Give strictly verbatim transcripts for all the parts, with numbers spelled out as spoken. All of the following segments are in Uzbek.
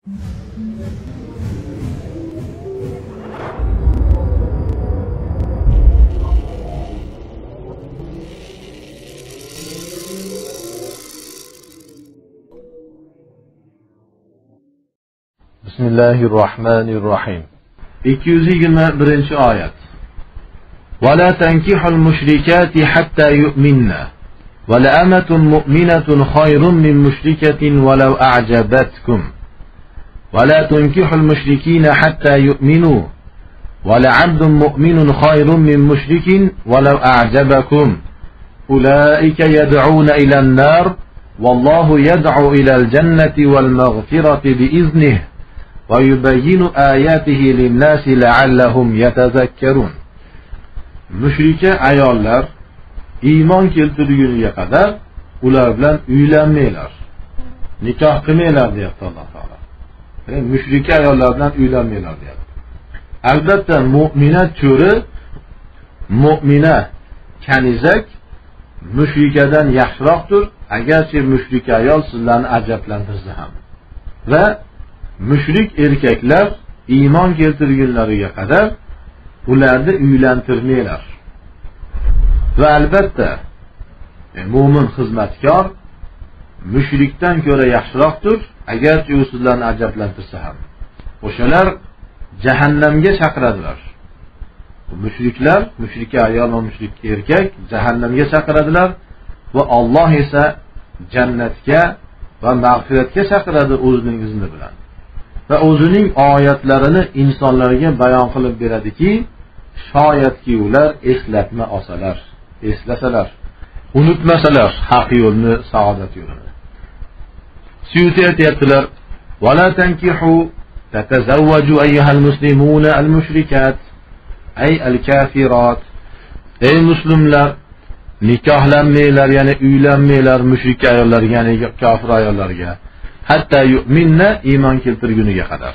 Bismillahirrahmanirrahim. ikki yuz yigirma birinchi oyat. Va la tankihul mushrikati hatta yu'minna. Va la amatun mu'minatun khayrun min mushrikatin walau a'jabatkum. Va la tunkihul mushrikina hatta yu'minu. Va la 'abdun mu'minun khayrun min mushrikin walau a'jabakum. Ulaika yad'una ila an-nar wallahu yad'u ila al-jannati wal maghfirati bi'iznihi. Va yubayyinu ayatihi lin-nasi la'allahum yatazakkarun. Mushrika ayollar iymon keltirguniga qadar ular bilan uylanmanglar. Nikoh qilmanglar deyapti Alloh taolo. Ya'ni mushrika ayollar bilan uylanmanglar deyapti. Albatta mu'mina cho'ri, mu'mina kanizak mushrikadan yaxshiroqdir, agarchi mushrika ayol sizlarni ajablantirsa ham. Va mushrik erkaklar iymon keltirgunlariga qadar ularni uylantirmanglar. Va albatta mu'min xizmatkor mushrikdan ko'ra yaxshiroqdir, agarchi u sizlarni ajablantirsa ham. O'shalar jahannamga chaqiradilar. Mushriklar, mushrika ayol va mushrik erkak jahannamga chaqiradilar va Alloh esa jannatga va mag'firatga chaqiradi o'zining izni bilan. Va o'zining oyatlarini insonlarga bayon qilib beradiki, shoyatki ular eslatma olsalar, eslasalar, unutmasalar haq yo'lni, saodat yo'lini. Suyuti aytibdilar: "Va la tankihu tatazawwaju ayyuhal muslimuna al-mushrikat ay al-kafirat." Ey musulmonlar, nikohlanmanglar, ya'ni uylanmanglar mushrik ayollarga, ya'ni kofir ayollarga. Hatta yu'minna, iymon keltirguniga qadar.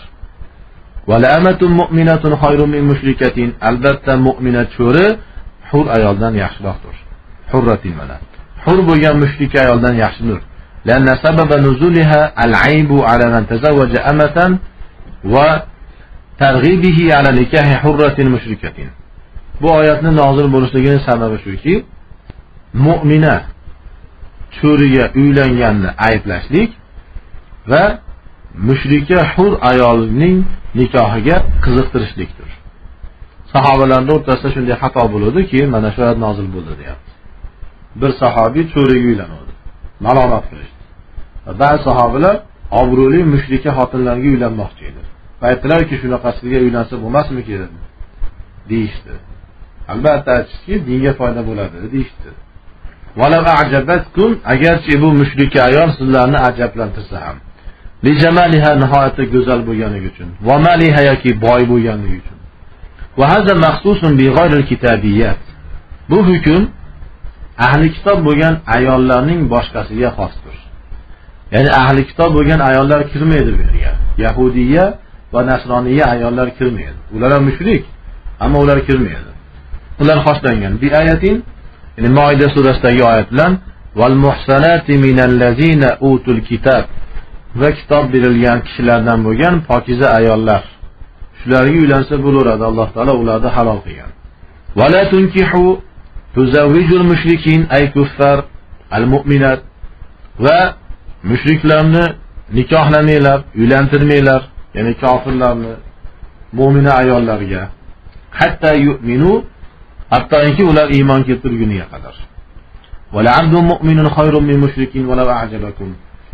Va la amatun mu'minatun khayrun min mushrikatin. Albatta mu'mina cho'ri hur ayoldan yaxshiroqdir. Hurratin mana. Hur bo'lgan mushrik ayoldan yaxshidir. Lanna sababa nuzuliha al-aybu ala man tazawwaja amatan va targhibihi ala nikahi hurratin mushrikatin. Bu oyatni nozil bo'lishining sababi shuki, mu'mina cho'riga uylanganni ayblashlik va mushrika hur ayolning nikohiga qiziqtirishlikdir. Sahobalarning o'rtasida shunday xato bo'ldi-ki, mana shu oyat nozil bo'ldi deyapti. Bir sahobiy cho'riga uylanadi, malomat qilishdi. Va ba'zi sahobalar obro'li mushrika xotinlarga uylanmoqchi edi. Aytdilarki, shunaqasiga uylansa bo'lmasmiki deyishdi. Albatta aytishki, dinga foyda bo'ladi deyishdi. Walau a'jabatkum, agarchi bu mushrika ayol sizlarni ajablantirsa ham. Li jamaliha, nihoyatda go'zal bo'lganligi uchun. Va maliha, yoki boy bo'lganligi uchun. Va hada maxsusun bi g'ayril kitabiyat. Bu hukm ahli kitob bo'lgan ayollarning boshqasiga xosdir. Ya'ni ahli kitob bo'lgan ayollar kirmaydi bu yerga. Yahudiya va nasroniya ayollar kirmaydi. Ular ham mushrik, ammo ular kirmaydi. Ular xoslangan. Bi ayatin, ya'ni Maida surasidagi oyat bilan val muhsanati minal ladzina utul kitab, va kitob berilgan kishilardan bo'lgan pokiza ayollar. Shularga uylansa bo'laveradi, Alloh taolo ularni halol qilgan. Va la tunkihu tuzawwijul mushrikin ay kuffar al mu'minat, va mushriklarni nikohlamanglar, uylantirmanglar, ya'ni kofirlarni mu'mina ayollarga. Hatta yu'minu, hattoki ular iymon keltirguniga qadar. Va la 'abdun mu'minun khayrun min mushrikin walau a'jabakum.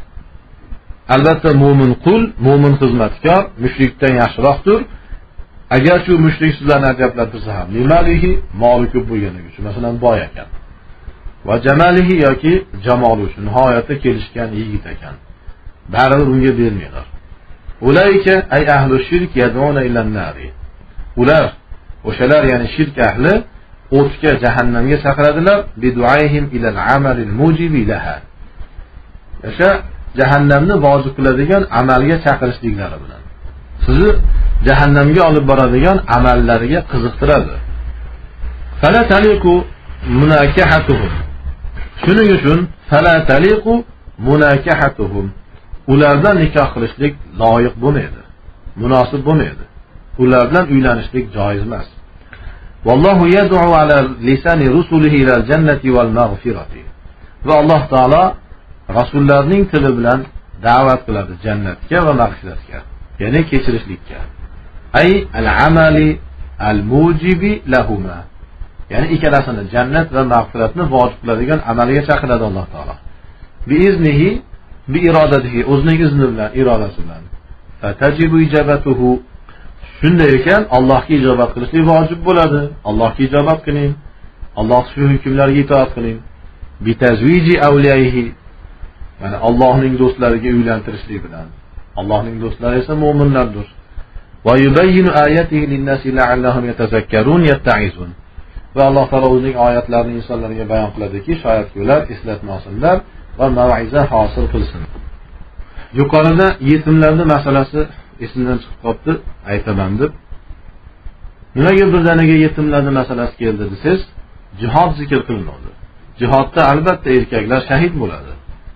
Albatta mu'min qul, mu'min xizmatkor mushrikdan yaxshiroqdir, agar shu mushrik sizlarni ajablantirsa ham. Limalihi, moli ko'p bo'lganligi uchun, masalan boy ekan. Va jamalihi, yoki jamoli uchun, nihoyatda kelishgan yigit ekan. Baribir unga bermaylar. Ulayka ay ahlu shirk yad'una ila an-nari. Ular, o'shalar ya'ni shirk ahli o'tga, jahannamga chaqiradilar, bidu'ayhim ila al-amal al-mujibi laha. O'sha jahannamni vojib qiladigan amalga chaqirishliklari bilan sizni jahannamga olib boradigan amallariga qiziqtiradi. Fala taliqu munakahatuhum. Shuning uchun fala taliqu munakahatuhum. ulardan nikoh qilishlik loyiq bo'lmaydi, munosib bo'lmaydi. Ular bilan uylanishlik joiz emas. Vallohu yad'u ala lisani rusulihi ilal jannati wal maghfirati. Va Alloh taolo rasullarning tili bilan da'vat qiladi jannatga va mag'firatga, ya'ni kechirishlikka. Ay al-amali al-mujibi lahuma. Ya'ni ikkalasini jannat va mag'firatni vojib qiladigan amalga chaqiradi Alloh taolo. Bi iznihi bi irodatihi, o'zining izni bilan, irodasi bilan. Fatajibu ijabatuhu. Shunday ekan Allohga ijobat qilishlik vojib bo'ladi. Allohga ijobat qiling. Alloh shu hukmlarga itoat qiling. Bi tazwiji awliyaihi. Mana Allohning do'stlariga uylantirishlik bilan. Allohning do'stlari esa mu'minlardir. Va yubayyinu ayatihi lin-nasi la'allahum yatazakkarun yatta'izun. Va Alloh taolo o'zining oyatlarini insonlarga bayon qiladiki, shoyatki ular eslatma olsinlar va mav'iza hosil qilsin. Yuqorida yetimlarning masalasi esimdan chiqib qoldi, aytaman deb. Nimaga birdaniga yetimlarning masalasi keldi desiz, jihod zikr qilinadi. Jihodda albatta erkaklar shahid bo'ladi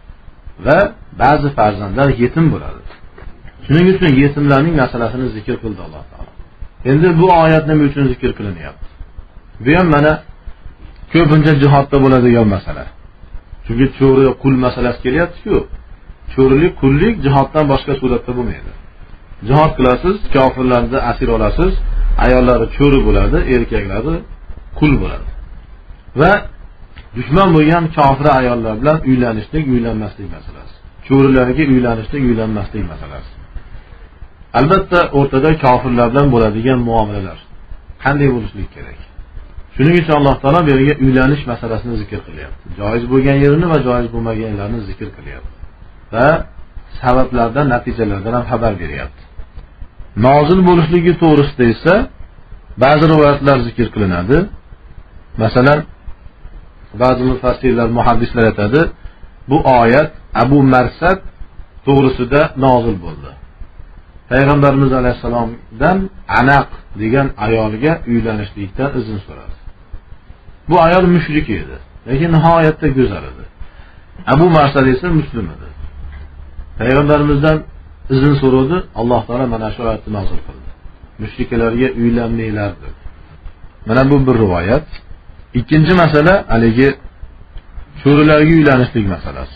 va ba'zi farzandlar yetim bo'ladi. Shuning uchun yetimlarning masalasini zikr qildi Alloh taolo. Endi bu oyat nima uchun zikr qilinyapti? Bu ham mana ko'pincha jihodda bo'ladigan masala. Chunki cho'ri, qul masalasi kelyapti-ku. Cho'rilik, qullik jihoddan boshqa suratda bo'lmaydi. Jihod qilasiz, kofirlarni asir olasiz, ayollari cho'ri bo'ladi, erkaklari qul bo'ladi. Va dushman bo'lgan kofir ayollar bilan uylanishlik, uylanmaslik masalasi. Cho'rilarga uylanishlik, uylanmaslik masalasi. Albatta o'rtada kofirlar bilan bo'ladigan muomalalar qanday bo'lishi kerak? Shuning uchun Alloh taolo bu yerga uylanish masalasini zikr qilyapti. Joiz bo'lgan yerini va joiz bo'lmaganlarini zikr qilyapti. Va sabablardan, natijalardan ham xabar beryapti. Nozil bo'lishligi to'g'risida esa ba'zi rivoyatlar zikr qilinadi. Masalan, ba'zi mufassirlar, muhaddislar aytadi, bu oyat Abu Marsad to'g'risida nozil bo'ldi. Payg'ambarimiz alayhisalomdan Anaq degan ayolga uylanishlikdan izn so'radi. Bu ayol mushrik edi, lekin nihoyatda go'zal edi. Abu Marsad esa muslim edi. Payg'ambarimizdan izn so'radi, Alloh taolo mana shu oyatni nozil qildi. Mushriklarga uylanmanglar dedi. Mana bu bir rivoyat. Ikkinchi masala haligi cho'rilarga uylanishlik masalasi.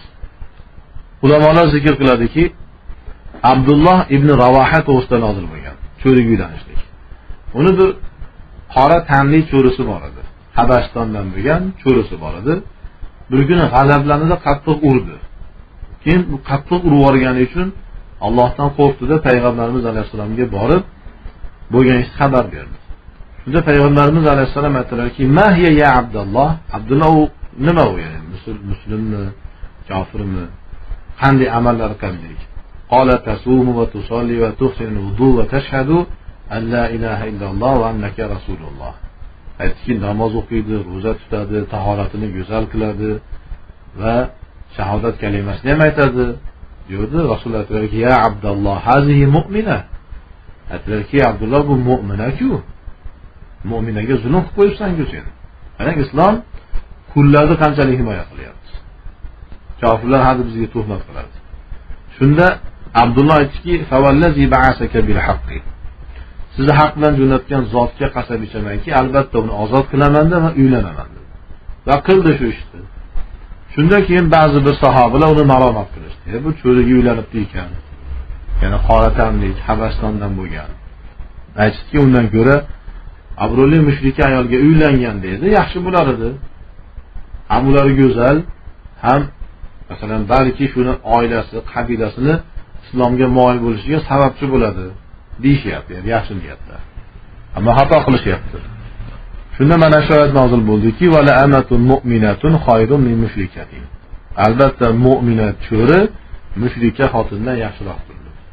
Ulamolar zikr qiladiki, Abdullah ibn Ravaha to'g'risida nozil bo'lgan cho'riga uylanishlik. Uni bir qora tanli cho'risi bor edi. Habastondan bo'lgan cho'risi bor edi. Bir kuni g'azablanida qattiq urdi. Keyin bu qattiq urib yorgani uchun Allohdan qo'rqdi-da Payg'ambarimiz alayhisolamga borib bo'lgan ishni xabar berdi. Shunda Payg'ambarimiz alayhisolam aytdilarki, "Ma hiya ya Abdullah?" Abdullah u nima u yani? Muslimmi, kofirmi? Qanday amallar qildik? Qala tasumu va tusalli va tuhsinu wudu va tashhadu an la ilaha illalloh va annaka rasululloh. Aytki, namoz o'qiydi, roza tutadi, tahoratini go'zal qiladi va shahodat kalimasini ham aytadi. Diyordu. Rasululloh aytdilarki, "Ya Abdullah, hazihi mu'mina." Aytdilarki, Abdullah bu mu'mina-ku. Mu'minaga zulm qilib qo'yibsan-ku sen. Mana islom qullarni qanchalik himoya qilyapti. Kofirlar hali bizga tuhmat qiladi. Shunda Abdullah aytdiki, "Favallazi ba'asaka bil haqqi." Sizni haq bilan jo'natgan zotga qasam ichamanki, albatta uni ozod qilaman va uylanaman dedi. Va qildi shu ishni. Shundan keyin ba'zi bir sahobalar uni ma'lumot qilishdi. E bu cho'riga uylanibdi ekan. Ya'ni qora tanlik, Habastondan bo'lgan. Aytdiki, undan ko'ra Abroli mushrika ayolga uylangan dedi, yaxshi bo'lar edi. Ham ular go'zal, ham masalan balki shuni oilasi, qabilasini islomga moyil bo'lishiga sababchi bo'ladi, deyishyapti, ya'ni yaxshi niyatda. Ammo xato qilishyapti. Shunda mana shu oyat nozil bo'ldiki, "Va la amatun mu'minatun khayrun min mushrikatin." Albatta mu'mina cho'ri mushrika xotindan yaxshiroqdir.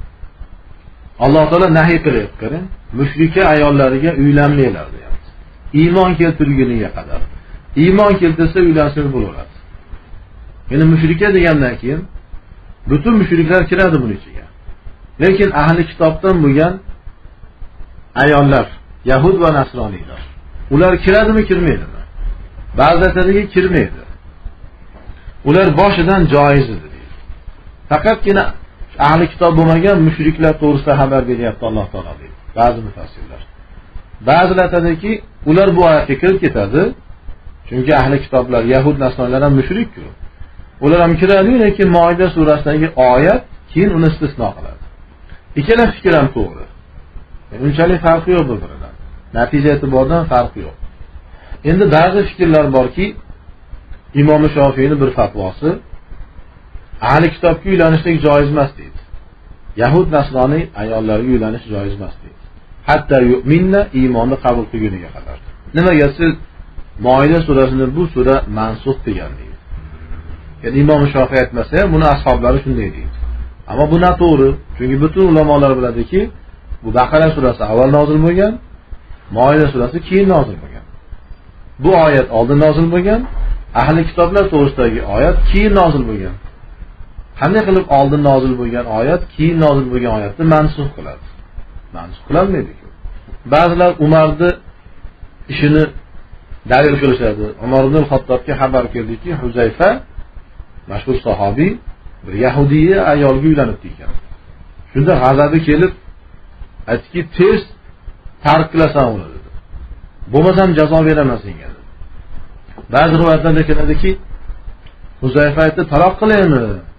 Alloh taolo nahiy qilyapti, qarang. Mushrika ayollariga uylanmanglar deyapti. Iymon keltirguniga qadar. Iymon keltirsa uylansangiz bo'laveradi. Ya'ni mushrika degandan keyin butun mushriklar kiradi buning ichiga. Lekin ahli kitobdan bo'lgan ayollar, yahud va nasroniylar, ular kiradimi, kirmaydimi? Ba'zi aytadiki, kirmaydi. Ular boshidan joiz edi deydi. Faqatgina ahli kitob bo'lmagan mushriklar to'g'risida xabar beryapti Alloh taolo deydi ba'zi mufassirlar. Ba'zilar aytadiki, ular bu oyatga kirib ketadi. Chunki ahli kitoblar, Yahud nasronlar ham mushrik-ku. Ular ham kiradi, lekin Moida surasidagi oyat keyin uni istisno qiladi. Ikkala fikr ham to'g'ri. Yani unchalik farqi yo'q bir-biridan. Natija e'tibordan farqi yo'q. Endi ba'zi fikrlar borki, Imom Shofiyning bir fatvosi ahli kitobga uylanishlik joiz emas deydi. Yahud nasroniy ayollarga uylanish joiz emas deydi. Hatto yu'minna iymonni qabul qilguniga qadar. Nimaga siz Moida surasini bu sura mansux degan deydi. Ya'ni Imom Shofiy aytmasa ham buni ashablari shunday deydi. Ammo bu noto'g'ri. Chunki butun ulamolar biladiki, bu Baqara surasi avval nozil bo'lgan, Moida surasi keyin nozil bo'lgan. Bu oyat oldin nozil bo'lgan, ahli kitoblar to'g'risidagi oyat keyin nozil bo'lgan. Qanday qilib oldin nozil bo'lgan oyat keyin nozil bo'lgan oyatni mansux qiladi? Mansux qilinmaydi-ku. Ba'zilar Umarni ishini dalil qilishadi. Umar ibn al-Xattobga xabar keldiki, Huzayfa mashhur sahobiy bir yahudiy ayolga uylanib ekan. Shunda g'azabi kelib aytdiki, tez tark qilasan uni dedi. Bo'lmasam jazo beraman senga dedi. Ba'zi rivoyatlarda keladiki, Huzayfa aytdi, taloq qilaymi?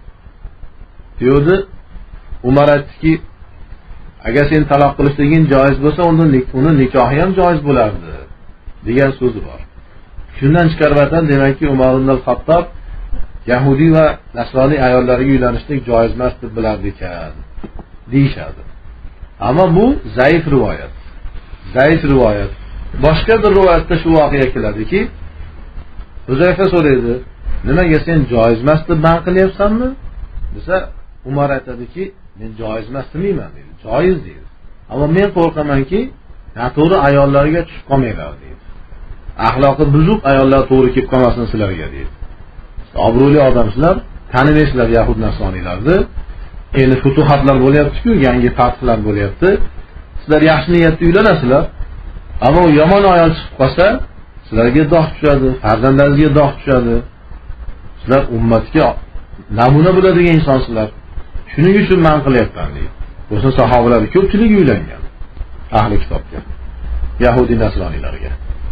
Deydi. Umar aytdiki, agar sen taloq qilishliging joiz bo'lsa, unda uni nikohi ham joiz bo'lardi degan so'zi bor. Shundan chiqarib aytadi, demakki Umar ibn al-Xattob Yahudi va nasroniy ayollarga uylanishlik joiz emas deb bilardi ekan deyshadi. Ammo bu zaif rivoyat. Zaif rivoyat. Boshqa bir rivoyatda shu voqea keladiki, Huzayfa so'raydi, nimaga sen joiz emas deb man qilyapsanmi? Desa, Umar aytadiki, men joiz emas demayman deydi. Joiz deydi. Ammo men qo'rqamanki, noto'g'ri ayollarga tushib qolmanglar deydi. Axloqi buzuq ayollar to'g'ri kelib qolmasin sizlarga deydi. Obro'li odamsizlar, tanimaysizlar Yahud nasroniylarni. Endi futuhatlar bo'lyapti-ku, yangi fathlar bo'lyapti. Sizlar yaxshi niyatda uylanasizlar. Ammo yomon ayol chiqib qolsa, sizlarga dog' tushadi, farzandlaringizga dog' tushadi. Sizlar ummatga namuna bo'ladigan insonsizlar. Shuning uchun man qilyapman deydi. Bo'lsa sahobalar ko'pchiligi uylangan ahli kitobga, Yahudi nasroniylarga.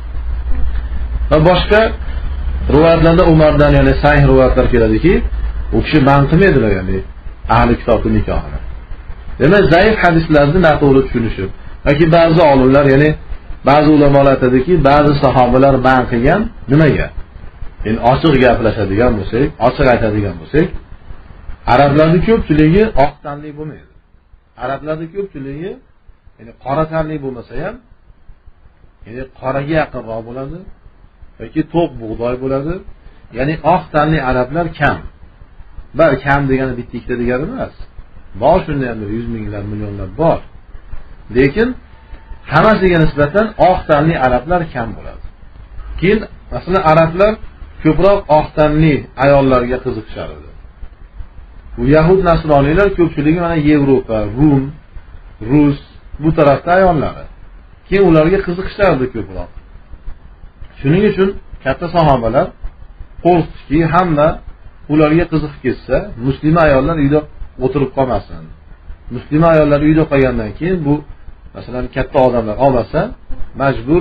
Va boshqa rivoyatlarda Umardan, ya'ni sahih rivoyatlar keladiki, u kishi man qilmaydilar, ya'ni ahli kitobning nikohini. Demak, zaif hadislarni noto'g'ri tushunishib, yoki ba'zi olimlar, ya'ni ba'zi ulamolar aytadiki, ba'zi sahobalar man qilgan, nimaga? Endi ochiq gaplashadigan bo'lsak, ochiq aytadigan bo'lsak, arablarning ko'pchiligi oq tanli bo'lmaydi. Arablarning ko'pchiligi, ya'ni qora tanli bo'lmasa ham, ya'ni qoraga yaqinroq bo'ladi yoki to'q bug'doy bo'ladi. Ya'ni oq tanli arablar kam. Bal kam degani bitta ikkita degani emas. Bor shunday ham yuz minglar, millionlar bor. Lekin hammasiga nisbatan oq tanli arablar kam bo'ladi. Keyin masalan arablar ko'proq oq tanli ayollarga qiziqishardi. Bu Yahud nasroniylar ko'pchiligi mana Yevropa, Rum, Rus bu tarafda ayollari. Keyin ularga qiziqishardi ko'proq. Shuning uchun katta sahobalar qo'rqdiki, hamma ularga qiziqib ketsa, musulmon ayollar uyda o'tirib qolmasin. Musulmon ayollar uyda qolgandan keyin bu masalan katta odamlar olmasa, majbur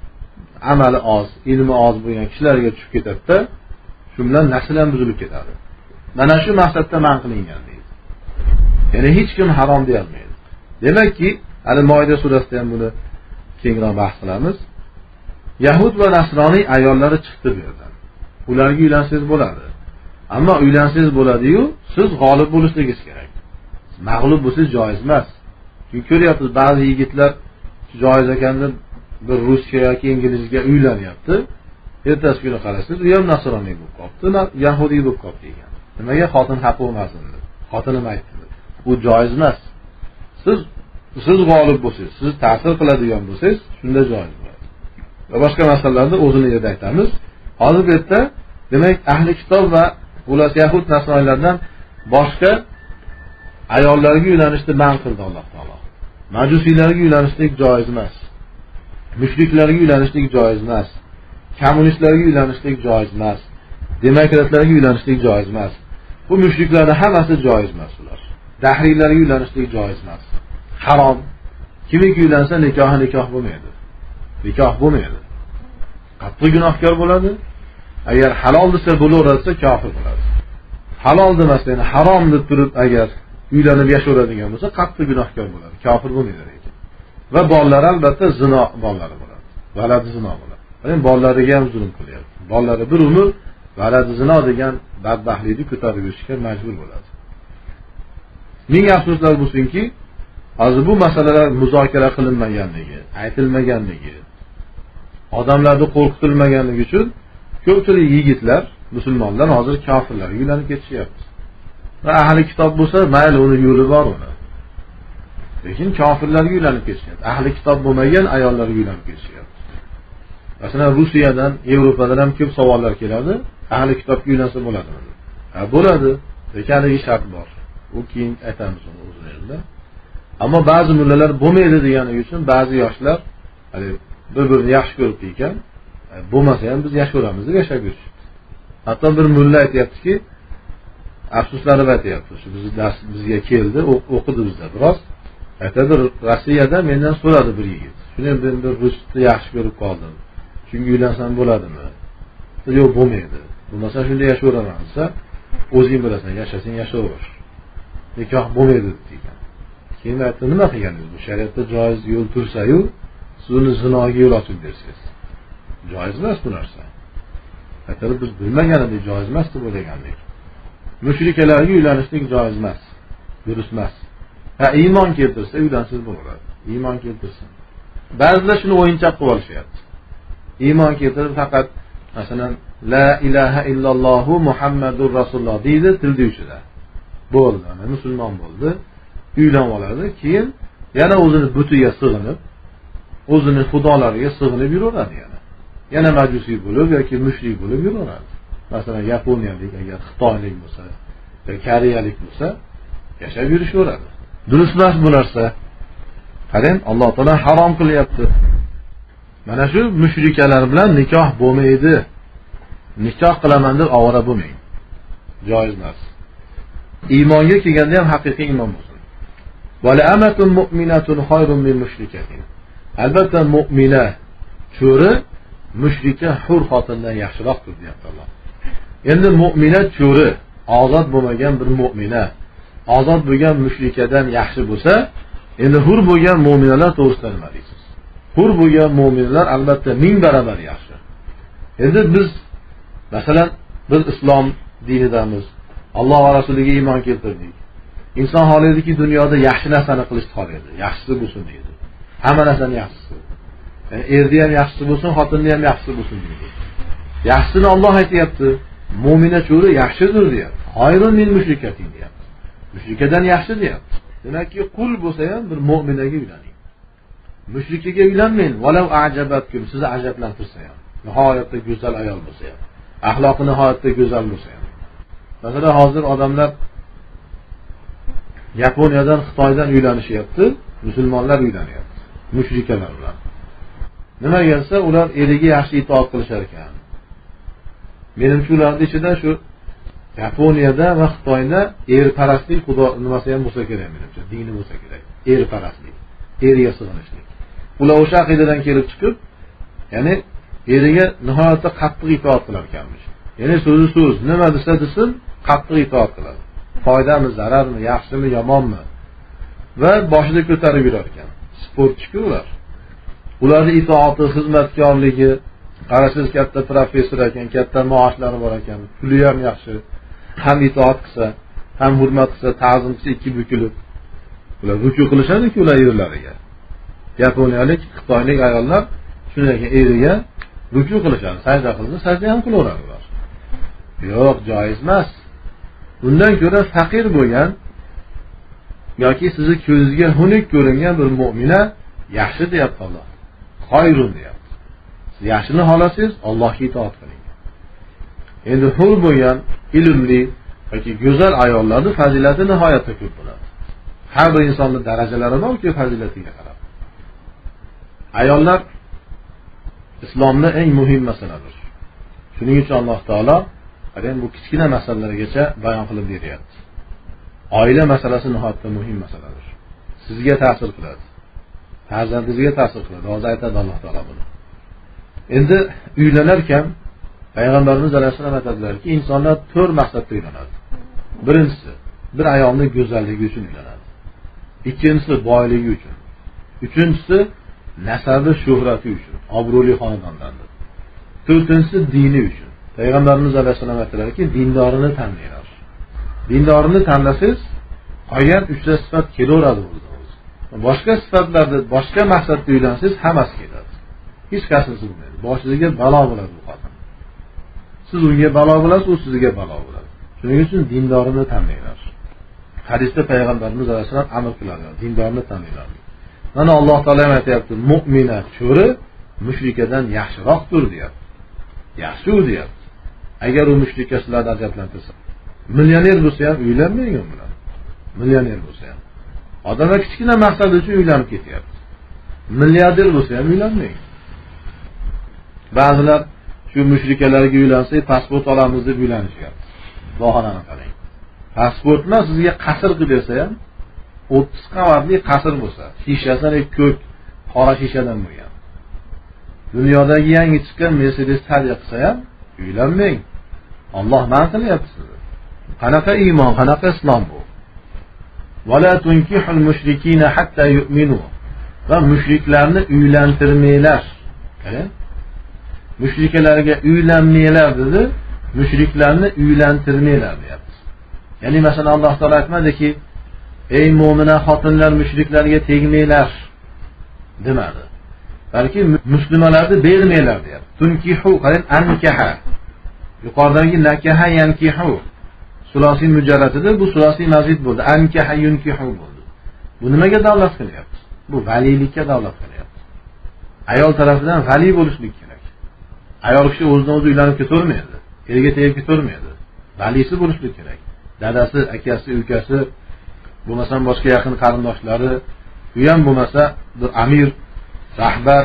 amali oz, ilmi oz bo'lgan kishilarga tushib ketadi-da, shu bilan nasl ham buzilib ketadi. Mana shu maqsadda man qilingan deydi. Ya'ni hech kim harom deyolmaydi. Demakki, hali Moida surasida ham buni kengroq bahs qilamiz. Yahud va nasroniy ayollari chiqdi bu yerdan. Ularga uylansangiz bo'ladi. Ammo uylansangiz bo'ladi-yu, siz g'olib bo'lishingiz kerak. Mag'lub bo'lsangiz joiz emas. Chunki ko'ryapsiz, ba'zi yigitlar joiz ekanini bir ruscha yoki inglizga uylanyapti. Ertasi kuni qarasiz, u ham nasroniy bo'lib qolibdi, yahudiy bo'lib qolibdi ekan. Nimaga xotin haq bo'lmasin deb. Xotinim aytdi. Bu joiz emas. Siz siz g'olib bo'lsangiz, siz ta'sir qiladigan bo'lsangiz, shunda joiz bo'ladi. Va boshqa masalalarda o'zini yerda aytamiz. Hozir bu yerda demak ahli kitob va ular Yahud nasroniylardan boshqa ayollarga uylanishni man qildi Alloh taolo. Majusiylarga uylanishlik joiz emas. Mushriklarga uylanishlik joiz emas. Kommunistlarga uylanishlik joiz emas. Demokratlarga uylanishlik joiz emas. Bu mushriklarning hammasi joiz emas ular. dahriylarga uylanishlik joiz emas. Harom. Kimiki uylansa nikohi nikoh bo'lmaydi. Nikoh bo'lmaydi. Qattiq gunohkor bo'ladi. Agar halol desa bo'laversa kofir bo'ladi. Halol demasa, ya'ni harom deb turib agar uylanib yashaveradigan bo'lsa qattiq gunohkor bo'ladi. Kofir bo'lmaydi lekin. Va bolalar albatta zino bolalari bo'ladi. Valad zino bo'ladi. Ya'ni bolalariga ham zulm qilyapti. Bolalari bir umr valad zino degan badbaxtlikni ko'tarib yurishga majbur bo'ladi. Ming afsuslar bo'lsinki, hozir bu masalalar muzokara qilinmaganligi, aytilmaganligi, odamlarni qo'rqitilmaganligi uchun ko'pchilik yigitlar, musulmonlar hozir kofirlarga uylanib ketishyapti. Va ahli kitob bo'lsa, mayli uni yo'li bor uni. Lekin kofirlarga uylanib ketishyapti. Ahli kitob bo'lmagan ayollarga uylanib ketishyapti. Masalan, Rossiyadan, Yevropadan ham ko'p savollar keladi. Ahli kitobga uylansa bo'ladimi? Ha, bo'ladi. Lekin bir shart bor. U keyin aytamiz uni o'zimizda. Ammo ba'zi mullalar bo'lmaydi deganligi uchun ba'zi yoshlar hali bir-birini yaxshi ko'rib ekan, bo'lmasa ham biz yashaveramiz deb yashab yurishibdi. Hatto bir mulla aytayaptiki, afsuslanib aytayapti, shu bizni dars bizga keldi, o'qidi bizda biroz. Aytadi, Rossiyada mendan so'radi bir yigit. Shuni men bir rusni yaxshi ko'rib qoldim. Chunki uylansam bo'ladimi? Yo'q, bo'lmaydi. Bo'lmasa shunda yashayveraman desa, o'zing bilasan, yashasang yashaver. Nikoh bo'lmaydi degan. Keyin aytdi, nima qilganingiz? Bu shariatda joiz yo'l tursa-yu, siz uni zinoga yo'l ochib bersangiz. Joiz emas bu narsa. Aytadi, biz bilmagan edik, joiz emas deb o'ylagandik. Mushrikalarga uylanishlik joiz emas. Durust emas. Ha, iymon keltirsa uylansiz bo'laveradi. Iymon keltirsin. Ba'zilar shuni o'yinchoq qilib olishyapti. Iymon keltirib faqat masalan la ilaha illallohu Muhammadur rasululloh deydi tilda uchida. Bo'ldi, ana musulmon bo'ldi. Uylanib oladi, keyin yana o'zini butiga sig'inib, o'zini xudolariga sig'inib yuraveradi yana. Yana majusiy bo'lib yoki mushrik bo'lib yuraveradi. Masalan, yaponiyalik, agar xitoylik bo'lsa, yoki koreyalik bo'lsa, yashab yurishaveradi. Durust emas bu narsa. Qarang, Alloh taolo harom qilyapti. Mana shu mushrikalar bilan nikoh bo'lmaydi. Nikoh qilaman deb ovora bo'lmang. Joiz emas. Iymonga kelganda ham haqiqiy iymon bo'lsin. Va la'amatun mu'minatun khayrun min mushrikatin. Albatta mu'mina cho'ri mushrika hur xotindan yaxshiroqdir deyapti Alloh. Endi mu'mina cho'ri ozod bo'lmagan bir mu'mina ozod bo'lgan mushrikadan yaxshi bo'lsa, endi hur bo'lgan mu'minalar to'g'risida nima deysiz? Hur bo'lgan mu'minlar albatta ming barobar yaxshi. Endi biz masalan biz islom dinidamiz. Alloh va rasuliga iymon keltirdik. Inson xohlaydiki dunyoda yaxshi narsani qilishni xohlaydi. Yaxshisi bo'lsin deydi. Hamma narsani yaxshisi. Yani erdi ham yaxshisi bo'lsin, xotinni ham yaxshisi bo'lsin deydi. Yaxshisini Alloh aytayapti. Mu'mina cho'ri yaxshidir deyapti. Xayrun min mushrikatin deyapti. Mushrikadan yaxshi deyapti. Demakki, qul bo'lsa ham bir mu'minaga uylaning. Mushrikaga uylanmang, walau a'jabatkum, sizni ajablantirsa ham. Nihoyatda go'zal ayol bo'lsa ham, axloqi nihoyatda go'zal bo'lsa ham. Masalan, hozir odamlar Yaponiyadan, Xitoydan uylanishyapti, musulmonlar uylanyapti, mushrikalar bilan. Nima bo'lsa, ular eriga yaxshi itoat qilishar ekan. Menimcha ularning ichida shu Yaponiyada va Xitoyda erparastlik xudo nimasi ham bo'lsa kerak menimcha, dini bo'lsa kerak. Erparastlik, eriga sig'inishlik. Ular o'sha aqidadan kelib chiqib, ya'ni eriga nihoyatda qattiq itoat qilar ekanmiz. Ya'ni so'zi so'z, nima desa desin, qattiq itoat qiladi. Foydami, zararmi, yaxshimi, yomonmi? Va boshida ko'tarib yurar ekan. Sportchi ular. Ularning itoati, xizmatkorligi, qarasiz katta professor ekan, katta maoshlari bor ekan, puli ham yaxshi. Ham itoat qilsa, ham hurmat qilsa, ta'zim qilsa ikki bukilib. Ular ruku qilishadi-ku ular yerlariga. Yaponiyalik, Xitoylik ayollar shunday ekan eriga ruku qilishadi, sajda qilsa, sajda ham qilaveradi ular. Yo'q, joiz emas. Bundan ko'ra faqir bo'lgan yoki sizni ko'zingizga xunuk ko'ringan bir mu'mina yaxshi deyapti Alloh. Xoyrun deyapti. Siz yaxshini xohlasangiz, Allohga itoat qiling. Endi hur bo'lgan, ilmli yoki go'zal ayollarning fazilati nihoyatda ko'p bo'ladi. Har bir insonning darajalari bor-ku fazilatiga qarab. Ayollar islomning eng muhim masalasidir. Shuning uchun Alloh taolo qarang bu kichkina masalalargacha bayon qilib beryapti. Oila masalasi nihoyatda muhim masaladir. Sizga ta'sir qiladi. Farzandingizga ta'sir qiladi. Hozir aytadi Alloh taolo buni. Endi uylanarkan Payg'ambarimiz alayhisalom aytadilarki, insonlar to'rt maqsadda uylanadi. Birinchisi, bir ayolning go'zalligi uchun uylanadi. Ikkinchisi, boyligi uchun. Uchinchisi, nasabi, shuhrati uchun, obro'li xonadondandir. To'rtinchisi, dini uchun. Payg'ambarimiz alayhisalom aytadilarki, dindorini tanlaylar. Dindorini tanlasangiz, qolgan uchta sifat kelaveradi o'zingizga. Boshqa sifatlarda, boshqa maqsadda uylansangiz, hammasi keladi. Hech qarsisi bo'lmaydi. Boshingizga balo bo'ladi bu xotin. Siz unga balo bo'lasiz, u sizga balo bo'ladi. Shuning uchun dindorini tanlaylar. Hadisda Payg'ambarimiz alayhisalom amr qiladilar, dindorini tanlaylar. Mana Alloh taolo ham aytayapti, mu'mina cho'ri mushrikadan yaxshiroqdir deyapti. Yaxshi u deyapti. Agar u mushrika sizlarni ajablantirsa, millioner bo'lsa ham uylanmang u bilan. Millioner bo'lsa ham. Odamlar kichkina maqsad uchun uylanib ketyapti. Milliarder bo'lsa ham uylanmang. Ba'zilar shu mushrikalarga uylansak, pasport olamiz deb uylanishyapti. Bahonani qarang. Pasportni sizga qasr qilib bersa ham, o'ttiz qavatli qasr bo'lsa, shishasi ko'k, qora shishadan bo'lgan. Dunyodagi yangi chiqqan Mercedes hadya qilsa ham uylanmang. Alloh man qilyapti sizni. Qanaqa iymon, qanaqa islom bu? Wala tunkihul mushrikina hatta yu'minu. Va mushriklarni uylantirmanglar. Qarang. Mushrikalarga uylanmanglar dedi, mushriklarni uylantirmanglar deyapti. Ya'ni masalan Alloh taolo aytmadiki, ey mu'mina xotinlar mushriklarga tegmanglar demadi. Balki musulmonlarni bermanglar deyapti. Tunkihu qarang, ankaha. Yuqoridagi nakaha yankihu sulosiy mujarratida bu sulosiy mazid bo'ldi. Ankaha yunkihu bo'ldi. Bu nimaga dalolat qilyapti? Bu valilikka dalolat qilyapti. Ayol tarafidan vali bo'lishlik kerak. Ayol kishi o'zidan o'zi uylanib ketavermaydi. Erga tegib ketavermaydi. Valisi bo'lishlik kerak. Dadasi, akasi, ukasi, bo'lmasam boshqa yaqin qarindoshlari, u ham bo'lmasa bir amir, rahbar,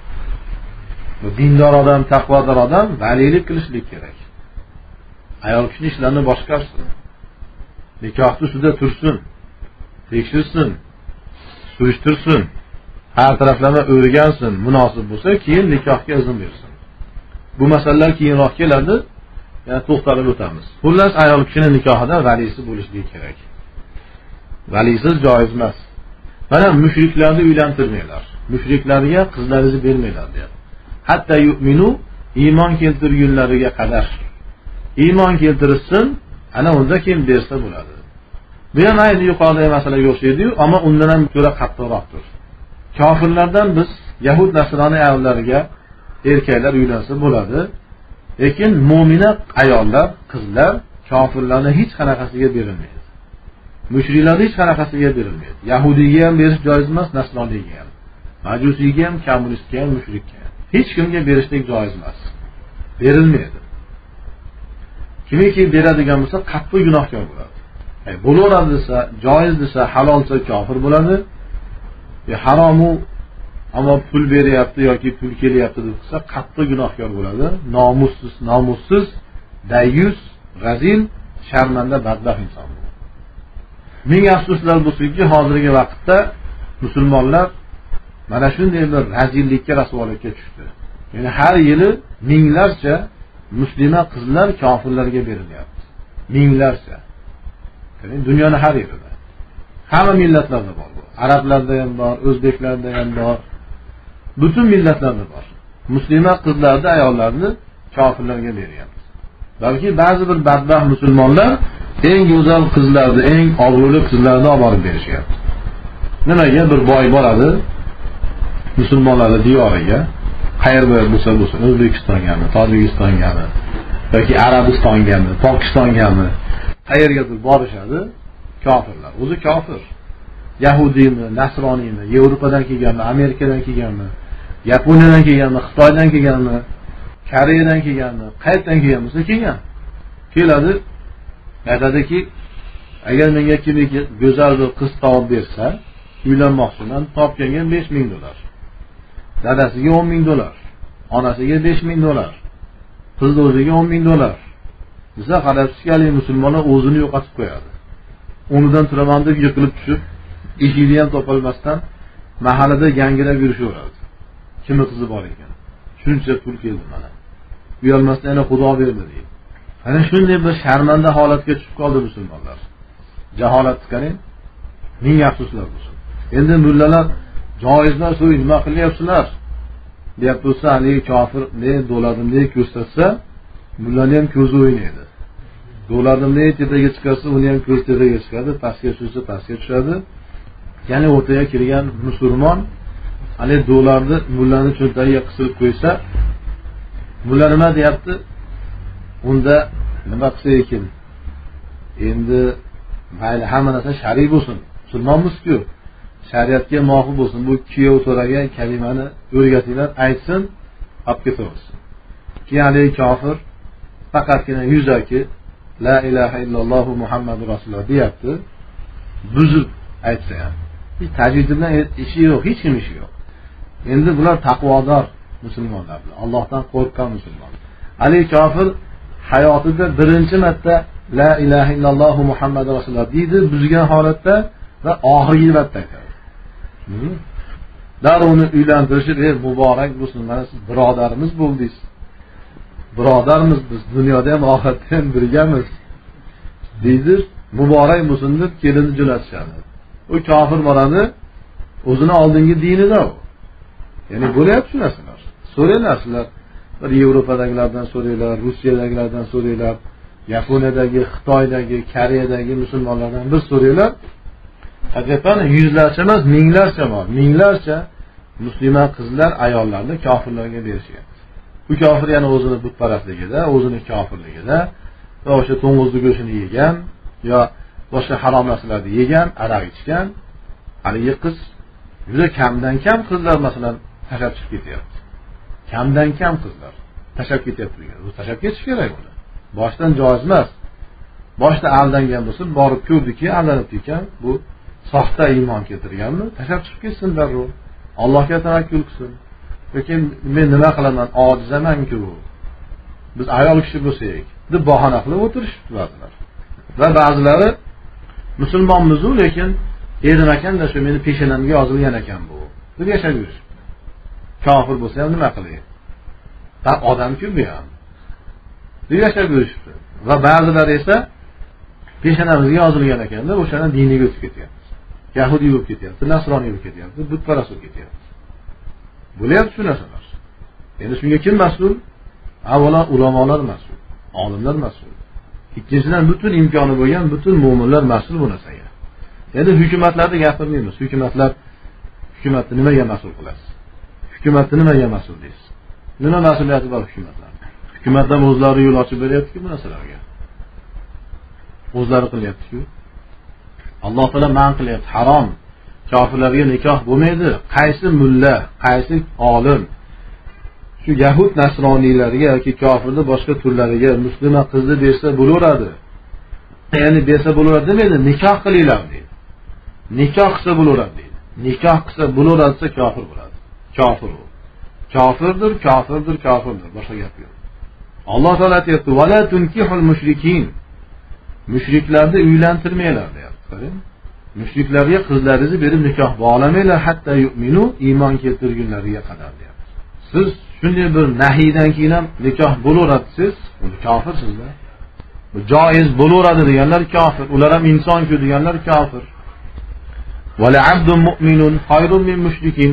dindor odam, taqvodor odam valilik qilishlik kerak. Ayol kishi ishlarini boshqarsin. Nikohni ustida tursin, tekshirsin, surishtirsin, har taraflama o'rgansin, munosib bo'lsa, keyin nikohga izn bersin. Bu masalalar keyinroq keladi, yana to'xtalib o'tamiz. Xullas, ayol kishining nikohida valisi bo'lishi kerak. Valisiz joiz emas. Mana mushriklarni uylantirmanglar. Mushriklarga qizlaringizni bermanglar deyapti. Hatta yu'minu, iymon keltirgunlariga qadar. Iymon keltirsin, ana unda kim bersa bo'ladi. Bu ham ayni yuqoridagi masalaga o'xshaydi-yu, ammo undan ham ko'ra qattiqroqdir. Kofirlardan biz Yahud nasroniy ayollariga erkaklar uylansa bo'ladi, lekin mu'mina ayollar, qizlar kofirlarning hech qanaqasiga berilmaydi. Mushriklarning hech qanaqasiga berilmaydi. Yahudiyga ham berish joiz emas, nasroniyga ham. Majusiyga ham, kommunistga ham, mushrikka ham. Hech kimga berishlik joiz emas. Berilmaydi. Kimiki beradigan bo'lsa, qattiq gunohkor bo'ladi. Ay, bo'laveradi desa, joiz desa, halolsa kofir bo'ladi. E haromu ammo pul beryapti yoki pul kelyapti desa, qattiq gunohkor bo'ladi. Nomussiz, nomussiz, dayus, g'azil, sharmanda, badbaxt inson bu. Ming afsuslar bo'lsinki, hozirgi vaqtda musulmonlar mana shunday bir razillikka, rasvolikka tushdi. Ya'ni har yili minglarcha musulmon qizlar kofirlarga berilyapti. Minglarcha. Ya'ni dunyoning har yerida. Hamma millatlarda bor bu. Arablarda ham bor, o'zbeklarda ham bor. Butun millatlarda bor. Musulmon qizlarni, ayollarni kofirlarga beryapti. Balki ba'zi bir badbaxt musulmonlar eng go'zal qizlarni, eng obro'li qizlarni olib borib berishyapti. Nimaga? Bir boy boradi musulmonlarning diyoriga, qayerda bo'lsa bo'lsin, O'zbekistongami, Tojikistongami yoki Arabistongami, Pokistongami, qayergadir borishadi kofirlar. O'zi kofir. Yahudiymi, nasroniymi, Yevropadan kelganmi, Amerikadan kelganmi, Yaponiyadan kelganmi, Xitoydan kelganmi, Koreyadan kelganmi, qayerdan kelgan bo'lsa kelgan. Keladi, aytadiki, agar menga kimiki go'zal bir qiz topib bersa, uylanmoqchiman, topganga besh ming dollar. Dadasiga o'n ming dollar, onasiga besh ming dollar, qizni o'ziga o'n ming dollar. Biza qarabsizki, musulmonlar o'zini yo'qotib qo'yadi. o'rnidan turaman deb yiqilib tushib, eshikni ham topolmasdan mahallada gangirab yurishaveradi. Kimni qizi bor ekan? Shuncha pul keldi mana. Uyalmasdan yana Xudo berdi deydi. Ana shunday bir sharmanda holatga tushib qoldi musulmonlar. Jaholat qarang, ming afsuslar bo'lsin. Endi mullalar joizlar so'y nima qilyapsizlar? deb bo'lsa, haligi kofir ne do'ladim deb ko'rsatsa, mullani ham ko'zi o'ynaydi. Do'ladim deb tetaga chiqarsa, uni ham ko'z tetaga chiqadi, pastga tushsa, pastga tushadi. Ya'ni o'rtaga kirgan musulmon haligi do'larni mullani cho'ntagiga qisilib qo'ysa, mulla nima deyapti? Unda nima qilsa ekan? Endi mayli hamma narsa shariy bo'lsin. Musulmonmiz-ku. Shariatga muvofiq bo'lsin. Bu kuyov so'ragan kalimani o'rgatinglar, aytsin, olib ketaversin. Keyin kofir faqatgina yuzaki la ilaha illalloh Muhammadur rasululloh deyapti. Buzib aytsa ham. Hech tajvid bilan ishi yo'q, hech kim ishi yo'q. Endi bular taqvodor musulmonlar, Allohdan qo'rqqan musulmon. Ali kofir hayotida birinchi marta la ilaha illalloh Muhammadur rasululloh deydi, buzgan holatda va oxirgi marta aytadi. Daruni uylantirishib, "Ey muborak bo'lsin, mana siz birodarimiz bo'ldingiz. Birodarmiz biz, dunyoda ham oxiratda ham birgamiz." deydi, muborak bo'lsin deb kelinni jo'natishadi. U kofir bolani o'zini oldingi dinida u. Ya'ni bo'lyapti narsalar. So'ranglar sizlar, bir Yevropadagilardan so'ranglar, Rusiyadagilardan so'ranglar, Yaponiyadagi, Xitoydagi, Koreyadagi musulmonlardan bir so'ranglar. Haqiqatan yuzlarcha emas, minglarcha bor. Minglarcha musulmon qizlar ayollarni kofirlarga berishyapti. Bu kofir yana o'zini butparastligida, o'zini kofirligida va o'sha to'ng'izni go'shtini yegan, yo boshqa harom narsalarni yegan, aroq ichgan, haligi qiz juda kamdan kam qizlar masalan tashlab chiqib ketyapti. Kamdan kam qizlar tashlab ketyapti. Bu tashlab ketish kerak uni. Boshdan joiz emas. Boshda aldangan bo'lsa, borib ko'rdiki, aldanib ekan, bu soxta iymon keltirganmi? Tashlab chiqib ketsin darrov. Allohga tavakkul qilsin. Lekin men nima qilaman? Ojizaman-ku. Biz ayol kishi bo'lsak, deb bahona qilib o'tirishibdi ba'zilar. Va ba'zilari musulmonmiz, lekin erim ekanda shu meni peshonamga yozilgan ekan bu. Deb yashab yurishibdi. Kofir bo'lsa ham nima qilay? Ta odam-ku bu ham. Deb yashab yurishibdi. Va ba'zilar esa peshonamizga yozilgan ekanda, o'shani diniga o'tib ketyapti. Yahudiy bo'lib ketyapti, nasroniy bo'lib ketyapti, butparast bo'lib ketyapti. Bo'lyapti shu narsalar. Endi shunga kim mas'ul? Avvalo ulamolar mas'ul, olimlar mas'ul. Ikkinchidan butun imkoni bo'lgan butun mu'minlar mas'ul bu narsaga. Endi hukumatlarni gapirmaymiz. Hukumatlar hukumatni nimaga mas'ul qilasiz? Hukumatni nimaga mas'ul deysiz? Nima mas'uliyati bor hukumatlar? Hukumatlar o'zlari yo'l ochib beryapti-ku bu narsalarga. O'zlari qilyapti-ku. Alloh taolo man qilyapti, harom. Kofirlarga nikoh bo'lmaydi. Qaysi mulla, qaysi olim shu yahud nasroniylarga yoki kofirning boshqa turlariga musulmon qizni bersa bo'laveradi. Ya'ni bersa bo'laveradi demaydi, nikoh qilinglar deydi. Nikoh qilsa bo'laveradi deydi. Nikoh qilsa bo'laveradi desa kofir bo'ladi. Kofir u. Kofirdir, kofirdir, kofirdir. Boshqa gap yo'q. Alloh taolo aytayapti: "Va la tunkihul mushrikin." Mushriklarni uylantirmanglar deyapti. Qarang. Mushriklarga qizlaringizni berib nikoh bog'lamanglar hatta yu'minu, iymon keltirgunlariga qadar deyapti. Siz shunday bir nahiydan keyin ham nikoh bo'laveradi siz, uni kofirsizlar. Bu joiz bo'laveradi deganlar kofir, ular ham inson-ku deganlar kofir. Va la'abdun mu'minun khayrun min mushrikin.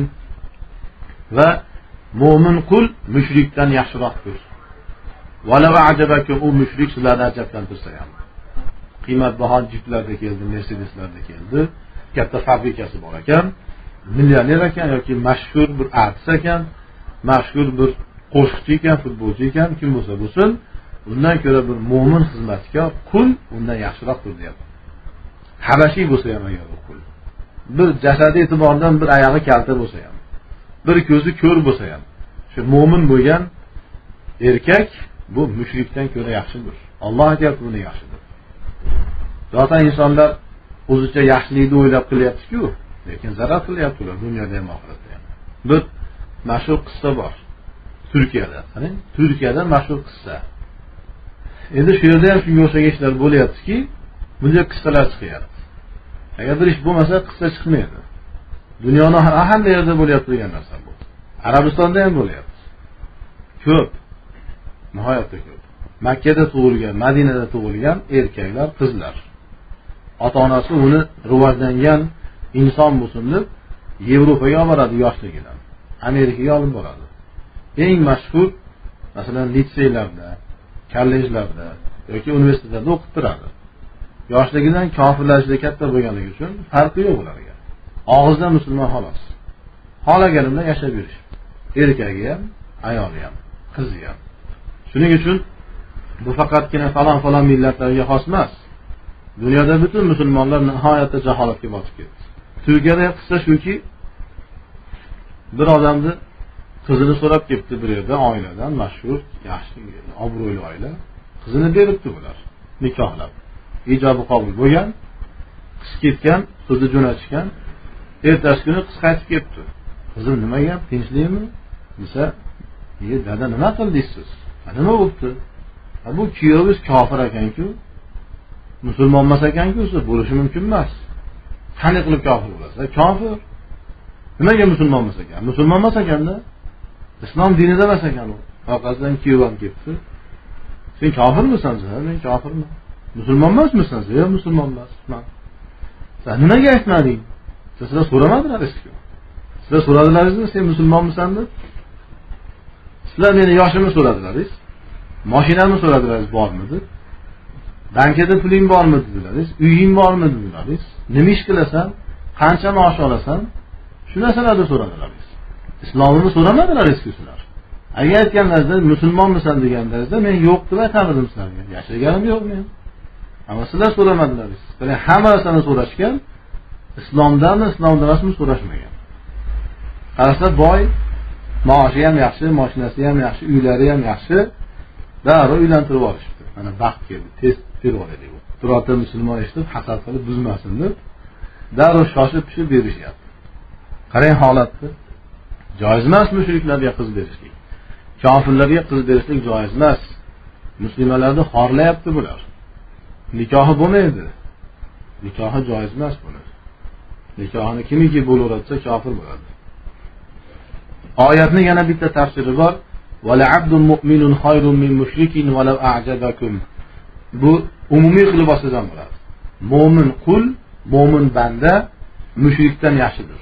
Va mu'min qul mushrikdan yaxshiroqdir. Va la a'jabakum, u mushrik sizlarni ajablantirsa ham. Qiymatbaho jiplarda keldi, Mercedeslarda keldi. Katta fabrikasi bor ekan, millioner ekan yoki mashhur bir artist ekan, mashhur bir qo'shiqchi ekan, futbolchi ekan, kim bo'lsa bo'lsin, undan ko'ra bir mu'min xizmatkor qul undan yaxshiroqdir deyapti. Habashiy bo'lsa ham agar qul. Bir jasadi e'tibordan bir oyog'i kalta bo'lsa ham, bir ko'zi ko'r bo'lsa ham, shu mu'min bo'lgan erkak bu mushrikdan ko'ra yaxshidir. Alloh aytayapti, buni yaxshidir. Zaten insonlar o'zicha yaxshilikni o'ylab qilyapti-ku, lekin zarar qilyapti ular dunyoda ham oxiratda ham. Bir mashhur qissa bor. Turkiyada, qarang, Turkiyada mashhur qissa. Endi shu yerda ham shunga o'xshagan ishlar bo'lyaptiki, bunday qissalar chiqyapti. Agar bir ish bo'lmasa qissa chiqmaydi. Dunyoning hamma yerda bo'lib turgan narsa bu. Arabistonda ham bo'lyapti. Ko'p. Nihoyatda ko'p. Makka da tug'ilgan, Madinada tug'ilgan erkaklar, qizlar. Ota-onasi uni rivojlangan inson bo'lsin deb Yevropaga olib boradi yoshligidan. Amerikaga olib boradi. Eng mashhur masalan litseylarda, kollejlarda yoki universitetlarda o'qib turadi. Yoshligidan kofirlashda katta bo'lganligi uchun farqi yo'q ularga. Og'izdan musulmon xolos. Xohlaganimda yashab yurish. Erkagi ham, ayoli ham, qizi ham. Shuning uchun bu faqatgina falon-falon millatlarga xos emas. Dunyoda butun musulmonlar nihoyatda jaholatga botib ketdi. Turkiyada qissa shuki, bir odamni qizini so'rab ketdi bir yerda, oiladan, mashhur, yaxshi, obro'li oila. Qizini beribdi bular, nikohlab. Ijobi qabul bo'lgan, qiz ketgan, qizni jo'natishgan. Ertasi kuni qiz qaytib ketdi. Qizim nima gap, tinchlikmi? Desa, "Ey dada, nima qildingiz siz? Nima bo'ldi?" "Ha bu kuyovingiz kofir ekan-ku. Musulmon emas ekan-ku, siz bo'lishi mumkin emas." "Qani qilib kofir bo'lasiz?" "Kofir. Nimaga musulmon emas ekan? Musulmon emas ekanda. Islom dinida emas ekan u." Orqasidan kuyovam ketdi. "Sen kofirmisan?" "Ha, men kofirman." "Musulmon emasmisan?" "Yo'q, musulmon emasman." "Sen nimaga aytmading?" "Sizlar so'ramadilaringiz-ku. Sizlar so'radilaringizmi, sen musulmonmisan deb? Sizlar meni yoshimni so'radilaringiz, mashinamni so'radilaringiz bormi deb? Bankada puling bormi dedilaringiz, uying bormi dedilaringiz, nima ish qilasan, qancha maosh olasan, shu narsalarni so'radilaringiz. Islomni so'ramadilaringiz-ku sizlar. Agar aytganlaringizda musulmonmisan deganlaringizda men yo'q deb aytamirdim sizlarga. Yashaganim yo'q men. Ammo sizlar so'ramadilaringiz. Bular hamma narsani so'rashgan, islomdanmi, islomdan emasmi so'rashmagan. Qarasa boy, maoshi ham yaxshi, mashinasi ham yaxshi, uylari ham yaxshi, darrov uylantirib olishdi. Mana baxt keldi, tez berib olaylik. Birorta musulmon eshitib hasad qilib buzmasin deb darrov shoshib pishib berishyapti. Qarang holatni. Joiz emas mushriklarga qiz berishlik. Kofirlarga qiz berishlik joiz emas. Musulmonlarni xorlayapti bular. Nikohi bo'lmaydi. Nikohi joiz emas bular. Nikohini kimiki bo'laversa kofir bo'ladi. Oyatning yana bitta tafsiri bor. "Wala abdun mu'minun khayrun min mushrikin walau a'jabakum." Bu umumiy qilib olsam bo'ladi. Mo'min qul, mo'min banda mushrikdan yaxshidir.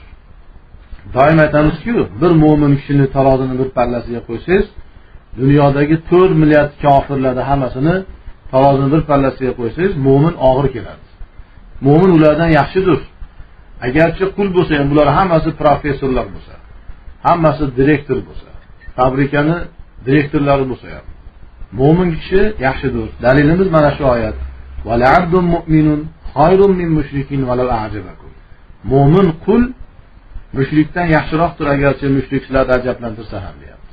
Doim aytamizki, bir mo'min kishini tarozini bir pallasiga qo'ysangiz, dunyodagi to'rt milliard kofirlarni hammasini tarozini bir pallasiga qo'ysangiz, mo'min og'ir keladi. Mo'min ulardan yaxshidir. Agarchi qul bo'lsa ham, bular hammasi professorlar bo'lsa, hammasi direktor bo'lsa, fabrikani direktorlari bo'lsa ham, mo'min kishi yaxshidir. Dalilimiz mana shu oyat. "Va la'abdun mu'minun khayrun min mushrikin walau a'jabakum." Mo'min qul mushrikdan yaxshiroqdir agarchi mushriklar ajablantirsa ham deyapti.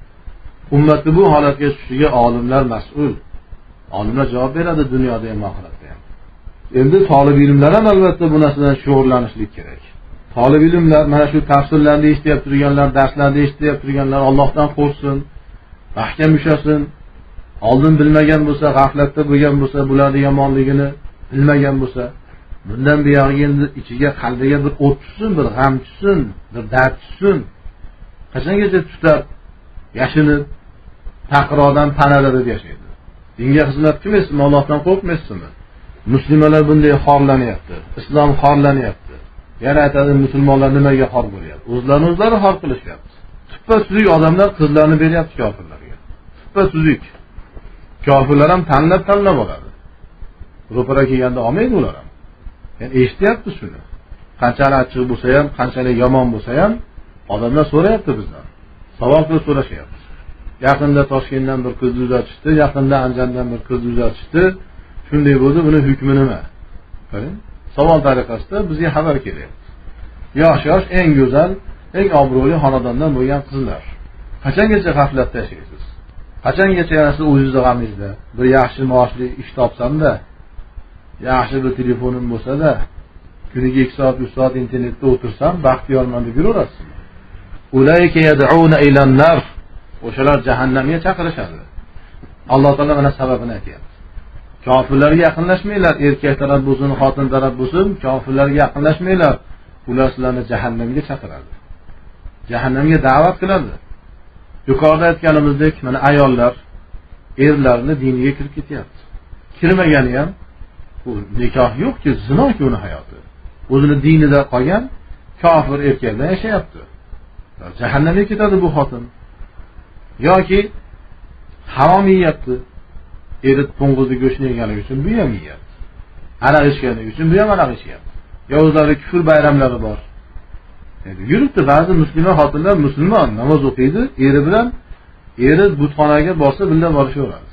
Ummatni bu holatga tushishiga olimlar mas'ul. Olimlar javob beradi dunyoda ham oxiratda ham. Endi talib ilmlar ham albatta bu narsadan shug'ullanishlik kerak. Talib ilmlar mana shu tafsirlarni eshitib turganlar, darslarni eshitib turganlar Allohdan qo'rqsin, mahkam ushlasin. Oldin bilmagan bo'lsa, g'aflatda bo'lgan bo'lsa, bularning yomonligini bilmagan bo'lsa, bundan buyog'iga endi ichiga, qalbiga bir o't tushsin, bir g'am tushsin, bir dard tushsin. Qachongacha tutab, yashinib, taqrodan panada deb yashaydi. Dinga xizmat qilmaysizmi, Allohdan qo'rqmaysizmi? Musulmonlar bunday xorlanyapti, islom xorlanyapti. Yana aytadi, musulmonlar nimaga xor bo'lyapti? O'zlarini o'zlari xor qilishyapti. Tuppa tuzuk odamlar qizlarni beryapti kofirlarga. Tuppa tuzuk. Kofirlar ham tanlab-tanlab oladi. Ro'para kelganda olmaydi ular ham. Yani eshityapti shuni. Qanchalik achchiq bo'lsa ham, qanchalik yomon bo'lsa ham, odamlar so'rayapti bizdan. Savol qilib so'rashyapti. Yaqinda Toshkentdan bir qiz uzatishdi, yaqinda Andijondan bir qiz uzatishdi. Shunday bo'ldi, buni hukmi nima? Qarang, savol tariqasida bizga xabar kelyapti. Yosh-yosh, eng go'zal, eng obro'li xonadondan bo'lgan qizlar. Qachongacha g'aflatda yashaysiz? Qachongacha yana siz o'zingizni g'amingizda bir yaxshi maoshli ish topsam-da, yaxshi bir telefonim bo'lsa-da, kuniga ikki soat, uch soat internetda o'tirsam, baxtiyorman deb yuraverasizmi? Ulayka yad'una ilan nar. O'shalar jahannamga chaqirishadi. Alloh taolo mana sababini aytayapti. Kofirlarga yaqinlashmanglar, erkak taraf bo'lsin, xotin taraf bo'lsin, kofirlarga yaqinlashmanglar. Ular sizlarni jahannamga chaqiradi. Jahannamga da'vat qiladi. Yuqorida aytganimizdek, mana ayollar erlarni diniga kirib ketyapti. Kirmagani ham bu nikoh yo'qki, zino-ku uni hayoti. O'zini dinida qolgan kofir erkak bilan yashayapti. Jahannamga ketadi bu xotin. Yoki harom yeyapti. Eri to'ng'izni go'shtini yeganligi uchun bu ham yeyapti. Aroq ichganligi uchun bu ham aroq ichyapti. Yovuzlarda kufr bayramlari bor. Endi yuribdi ba'zi musulmon xotinlar musulmon namoz o'qiydi, eri bilan eri butxonaga borsa birga borishaveradi.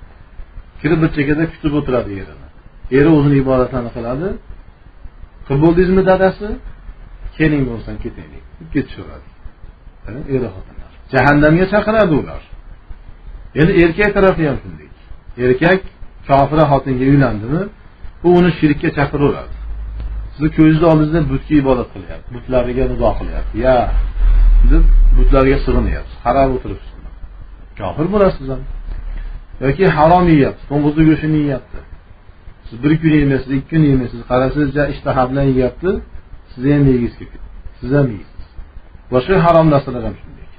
Kirib bir chekada kutib o'tiradi erini. Eri o'zini ibodatlarini qiladi. Qilib bo'ldingizmi dadasi? Keling bo'lsan ketaylik. Ketishaveradi. Eri xotinlar. Jahannamga chaqiradi ular. Endi erkak tarafi ham shunday. Erkak kofira xotinga uylandimi, u uni shirkka chaqiraveradi. Siz ko'zingiz oldingizda butga ibodat qilyapti, butlariga nizo qilyapti. Ya, deb butlarga sig'inyapsiz, qarab o'tiribsiz. Kofir bo'lasiz ham. Yoki harom yeyapsiz, to'ng'izni go'shtini yeyapti. Siz bir kun yemaysiz, ikki kun yemaysiz, qarasizcha ishtaha bilan yeyapti, siz ham yeyingiz keladi. Siz ham yeysiz. Boshqa harom narsalar ham shunday.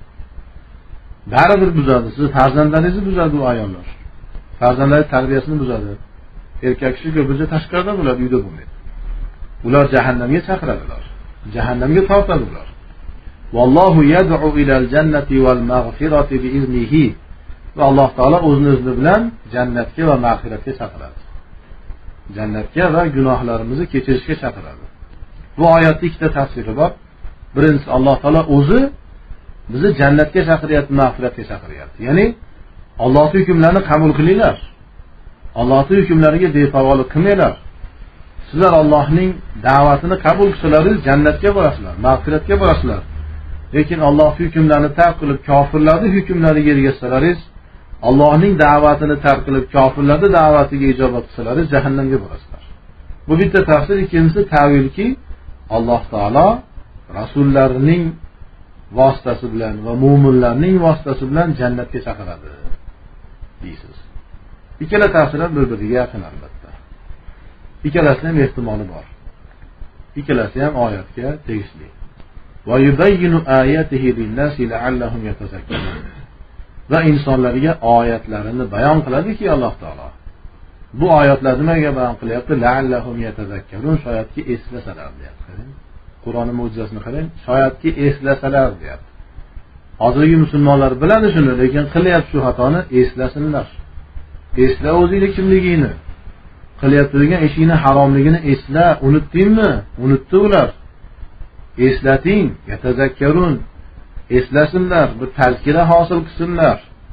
Baribir buzadi, siz farzandlaringizni buzadi u ayollar. Farzandlar tarbiyasini buzadi. Erkak kishi ko'pincha tashqarida bo'ladi, uyda bo'lmaydi. Ular jahannamga chaqiradilar. Jahannamga tortadilar. Vallohu yad'u ilal jannati wal maghfirati bi iznihi. Va Alloh taolo o'zini o'zi bilan jannatga va mag'firatga chaqiradi. Jannatga va gunohlarimizni kechirishga chaqiradi. Bu oyatda ikkita tafsiri bor. Birinchisi Alloh taolo o'zi bizni jannatga chaqiryapti, mag'firatga chaqiryapti. Ya'ni Allohning hukmlarini qabul qilinglar. Allohning hukmlariga beparvolik qilmanglar. Sizlar Allohning da'vatini qabul qilsalaringiz jannatga borasizlar, mag'firatga borasizlar. Lekin Allohning hukmlarini tark qilib kofirlarning hukmlariga ergashsalaringiz, Allohning da'vatini tark qilib kofirlarning da'vatiga ijobat qilsalaringiz jahannamga borasizlar. Bu bitta tafsir, ikkinchisi ta'vilki Alloh taolo rasullarining vositasi bilan va mu'minlarning vositasi bilan jannatga chaqiradi deysiz. Ikkala tafsir ham bir-biriga yaqin albatta. Ikkalasi ham ehtimoli bor. Ikkalasi ham oyatga tegishli. Va yubayyinu ayatihi lin-nasi la'allahum yatazakkarun. Va insonlarga oyatlarini bayon qiladiki Alloh taolo. Bu oyatlar nimaga bayon qilyapti? La'allahum yatazakkarun, shoyatki eslasalar deyapti. Qur'onning mo'jizasini qarang, shoyatki eslasalar deyapti. Hozirgi musulmonlar biladi shuni, lekin qilyapti shu xatoni, eslasinlar. Esla o'zingni kimligingni. Qilyapti degan ishingni haromligini esla, unutdingmi? Unutdi ular. Eslating, yatazakkarun. Eslasinlar, bir tazkira hosil qilsinlar.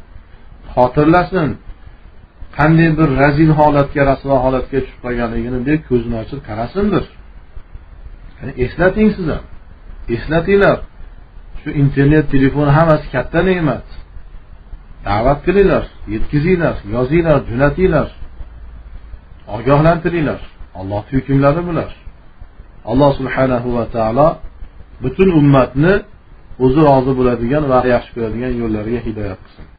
Xotirlasin. Qanday bir razil holatga, rasvo holatga tushib qolganligini deb ko'zini ochib qarasindir. Ya'ni eslating siz ham. Eslatinglar. Shu internet, telefon hammasi katta ne'mat. Da'vat qilinglar, yetkazinglar, yozinglar, jo'natinglar. Ogohlantiringlar. Alloh hukmlari bular. Alloh subhanahu va taolo butun ummatni o'zi rozi bo'ladigan va yaxshi ko'radigan yo'llariga hidoyat qilsin.